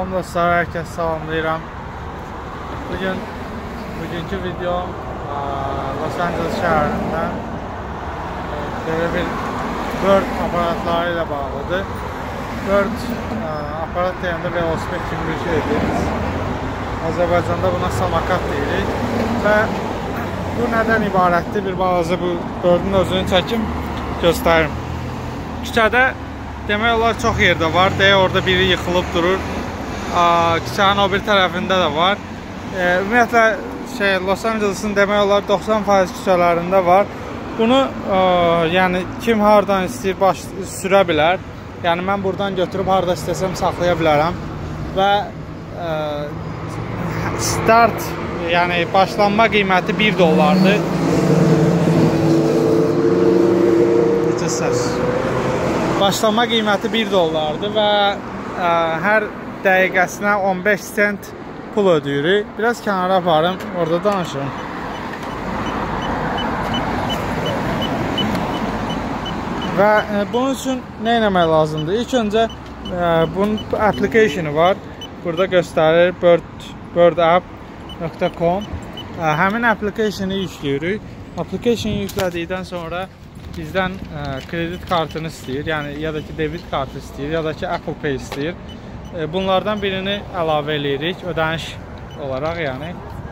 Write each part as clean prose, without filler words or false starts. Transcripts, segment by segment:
Salam dostlar, herkes salamlayıram. Bugünkü video Los Angeles şəhərində böyle bir Bird aparatları ilə bağlıdır. Bird aparat deyəndə velosiped kimi bir şeydir. Azərbaycanda buna samakat deyirik. Və bu nədən ibarətdir? Bir balaca bu Bird'ün özünü çəkim, göstərim. Küçədə demək olar çox yerdə var. Deyə orada biri yıxılıb durur. Küçənin o bir tərəfində də var. Ümumiyyətlə Los Angeles'ın demək olar 90% küçələrində var. Bunu yəni kim hardan istəyir sürə bilər. Yəni mən buradan götürüb harda istəsəm saxlaya bilərəm. Və start, yəni başlanma qiyməti $1'dır. Necə səs? Başlanma qiyməti $1'dır və hər dəqiqəsinə 15 sent pul ödəyirik. Biraz kənara aparım, orada danışırım. Və bunun üçün nə etmək lazımdır? İlk öncə bunun application'ı var. Burada göstərir birdapp.com. Həmin application'ı yükləyirik. Application'ı yüklədikdən sonra bizdən kredit kartını istəyir, yəni ya da ki debit kartı istəyir, ya da ki Apple Pay istəyir. Bunlardan birini əlavə edirik, ödəniş olaraq yəni.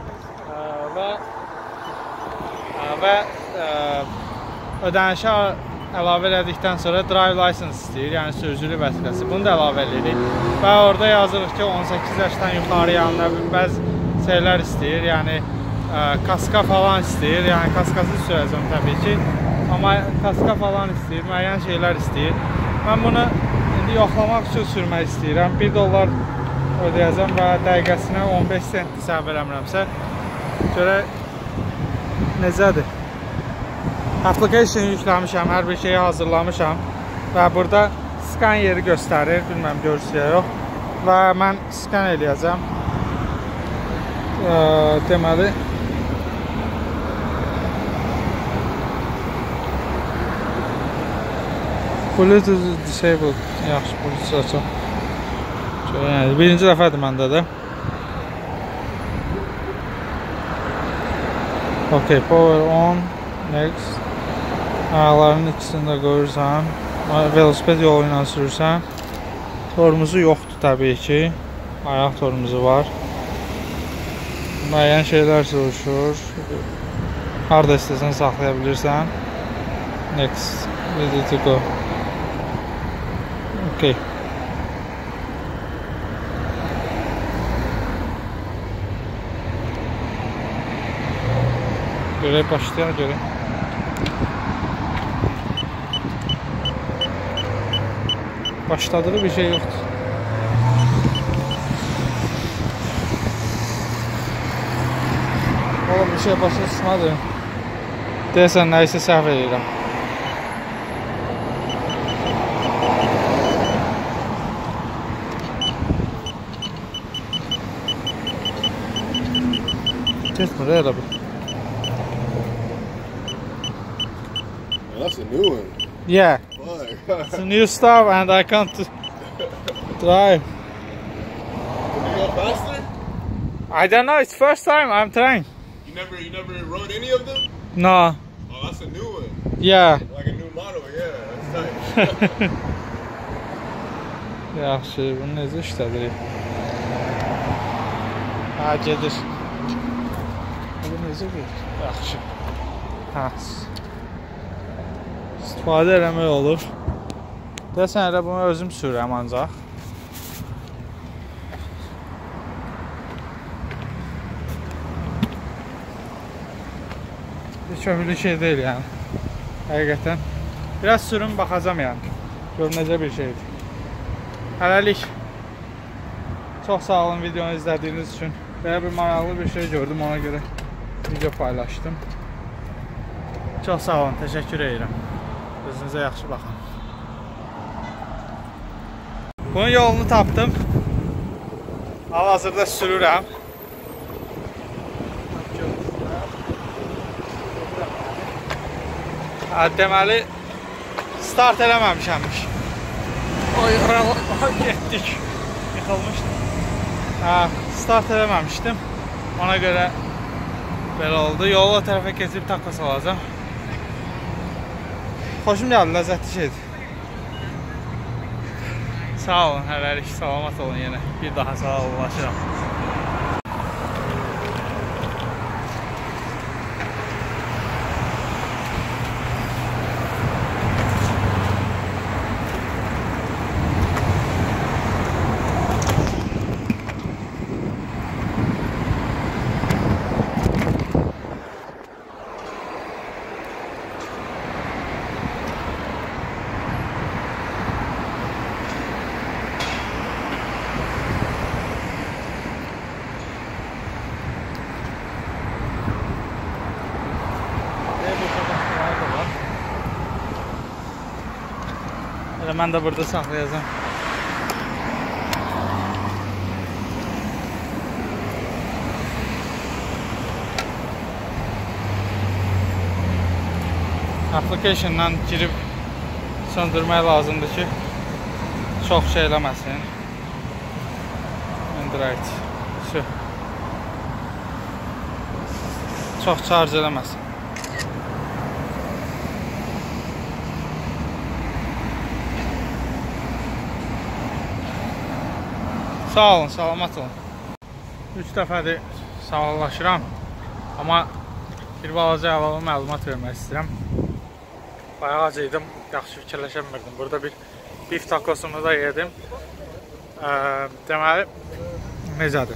Və ödənişə əlavə edildikdən sonra drive license istəyir, yəni sürücülük vəsiqəsi. Bunu da əlavə edirik. Və orada yazırıq ki 18 yaşdan yuxarı yanına bəzi şeylər istəyir, yəni kaska falan istəyir, yəni kaskasız sürəcəm təbii ki. Amma kaska falan istəyir, müəyyən şeylər istəyir. Mən bunu indi yoxlamaq üçün sürmək istəyirəm. $1 ödəyəcəm və dəqiqəsinə 15 sent hesab eləmirəmsə. Görə necədir? Application yükləmişəm, hər bir şeyi hazırlamışam. Və burada scan yeri göstərir, bilməm görürsünüz ya yox. Və mən scan eləyəcəm. Deməli Bluetooth disabled. Yaxşı, Bluetooth açaq. Yəni, birinci dəfədir məndə də. Ok, power on. Next. Ayaqlarının ikisini də qoyursan. Velosiped yolu ilə sürürsən. Tormuzu yoxdur təbii ki. Ayaq tormuzu var. Müəyyən şeylər soruşur. Harada istəsən saxlaya bilirsən. Next. Ready to go. Okay. Görək başlayaq görək. Başladığı bir şey yoxdur. Oğlum bir şey başa düşmədim. Deyəsən nəyisə səhv edirəm. That's a new one. Yeah. It's a new stuff and I can't drive. Can you go faster? I don't know, it's first time I'm trying. You never rode any of them? No. Oh, that's a new one. Yeah. Like a new model, yeah. That's tight. Yaxşı, bunu necə işlədirik? Ha, gedir. Bu necə gedir? Yaxşı. Ha. İstifadə eləmək olur. Deyəsən elə bunu özüm sürürəm ancaq. Heç ömürlü şey deyil yəni. Həqiqətən. Biraz sürüm, baxacam yəni. Gör necə bir şeydir. Hələlik. Çox sağ olun videonu izlədiyiniz üçün. Belə bir maraqlı bir şey gördüm, ona görə video paylaşdım. Çox sağ olun, təşəkkür edirəm. Özünüzə yaxşı baxın. Bunun yolunu tapdım. Hal-hazırda sürürəm. Deməli, start eləməmişəmmiş. Oy, getdik. Yıxılmışdı. Start eləməmişdim. Ona görə belə oldu. Yolu o tərəfə keçib takos alacağım. Xoşum gəldi, ləzzətli şeydir. Sağ olun, hələlik salamat olun yenə. Bir daha sağ olunlaşıram. Mən də burada saxlayacağım. Application'dan girib söndürmək lazımdır ki, çox şey eləməsin. Android. Çox charge eləməsin. Sağ olun, salamat olun. 3 dəfədir sağollaşıram. Amma bir balaca əlavə məlumat vermək istəyirəm. Bayağı acıydım, yaxşı fikirləşəmirdim. Burada bir bif takosumu da yedim. Deməli, necədir?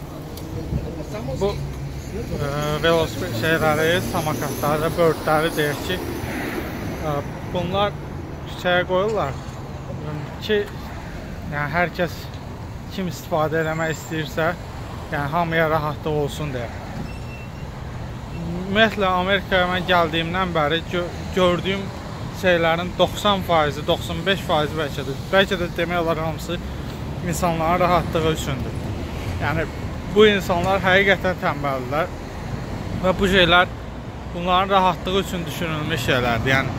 Bu velosiped şeyləri, samakatları, bördləri deyək ki, bunlar küçəyə qoyurlar ki, yəni hər kəs kim istifadə eləmək istəyirsə, yəni hamıya rahatlıq olsun deyə. Ümumiyyətlə, Amerikaya mən gəldiyimdən bəri gördüyüm şeylərin 90%, 95% bəlkə də demək olar hamısı insanların rahatlığı üçündür. Yəni, bu insanlar həqiqətən tənbəldirlər və bu şeylər bunların rahatlığı üçün düşünülmüş şeylərdir. Yəni,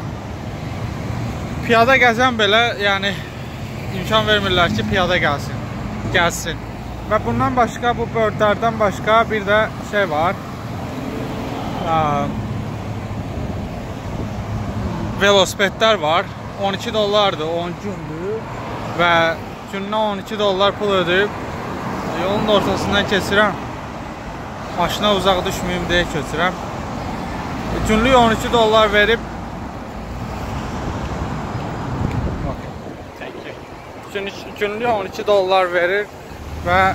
piyada gəzən belə, yəni, imkan vermirlər ki, piyada gəlsin. Və bundan başqa, bu bördlərdən başqa bir də şey var. Velosipedlər var. 12 dollardır, 10 gündür və gününə 12 dollar pul ödəyib yolun ortasından keçirəm. Maşına uzaq düşməyim deyə keçirəm. Günlük 12 dollar verib günlük 12 dollar verir və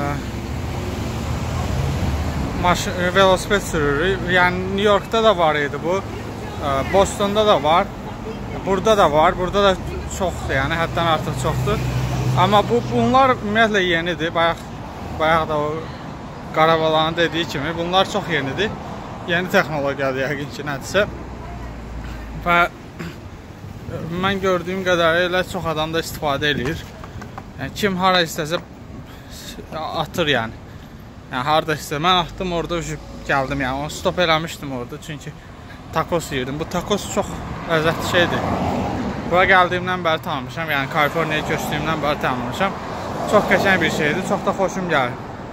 velosiped sürürük. Yəni, New York'da da var idi bu. Boston'da da var. Burada da var. Burada da çoxdur, yəni həddən artıq çoxdur. Amma bunlar ümumiyyətlə yenidir. Bayaq da o Qaravalanın dediyi kimi bunlar çox yenidir. Yeni texnologiyadır yəqin ki, nədirsə. Və mən gördüyüm qədərilə çox adam da istifadə edir. Yəni, kim hara istəsə atır, yəni. Yəni, harada istəsə. Mən atdım, orada gəldim, yəni. Onu stop eləmişdim orada, çünki takos yiyirdim. Bu takos çox ləzzətli şeydir. Bura gəldiyimdən bəri tanımışam, yəni Kaliforniyaya köçdüyümdən bəri tanımışam. Çox qəşəng bir şeydir, çox da xoşum gəlir.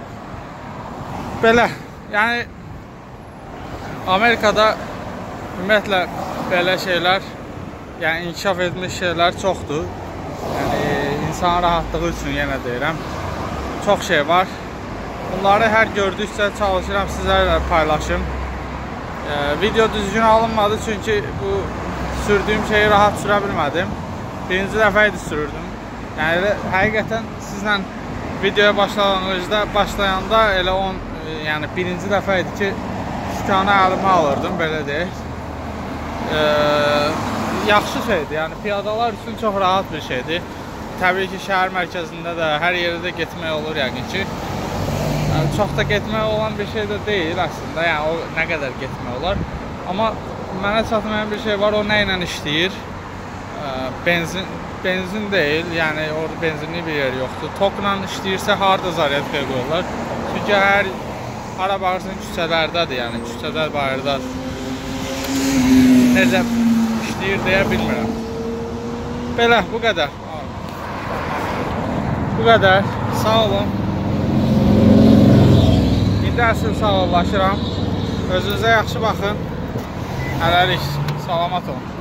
Belə, yəni Amerikada ümumiyyətlə belə şeylər, yəni inkişaf etmiş şeylər çoxdur. Yəni insan rahatlığı üçün yenə deyirəm. Çox şey var. Bunları hər gördükcə çalışıram sizlərlə paylaşım. Video düzgün alınmadı çünki bu sürdüyüm şeyi rahat sürə bilmədim. Birinci dəfə idi sürürdüm. Yəni həqiqətən sizlə videoya başlayanda elə yəni birinci dəfə idi ki, sükanı əlimə alırdım, belə deyək. Yaxşı şeydir, yəni piyadalar üçün çox rahat bir şeydir. Təbii ki, şəhər mərkəzində də hər yerdə getmək olur yəqin ki. Çox da getmək olan bir şey də deyil əslində, yəni o nə qədər getmək olar. Amma mənə çatmayan bir şey var, o nə ilə işləyir? Benzin deyil, yəni orada benzinli bir yer yoxdur. Tokla işləyirsə harada zaryadkaya qoyurlar? Çünki hara baxırsan küçələrdədir, yəni küçədə bayırda necə işləyir deyə bilmirəm. Belə, bu qədər. Bu qədər. Sağ olun. sizdə əsl sağollaşıram. Özünüzə yaxşı baxın. Hələlik, salamat olun.